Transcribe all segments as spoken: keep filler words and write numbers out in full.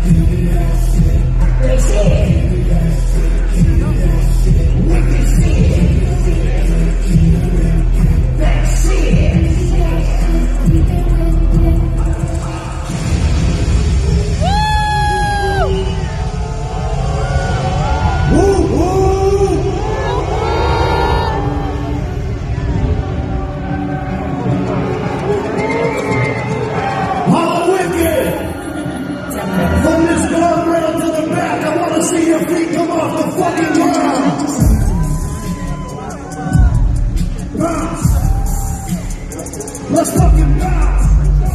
Let's fucking bounce.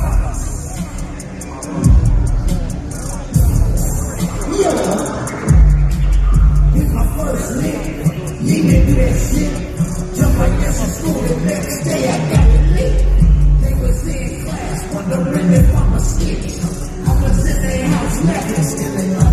Yeah. Here's my first lick. You didn't do that shit. Jump like this in school. The next day I got it lit. They was in class wondering if I'm a skit. I was in their house laughing, still in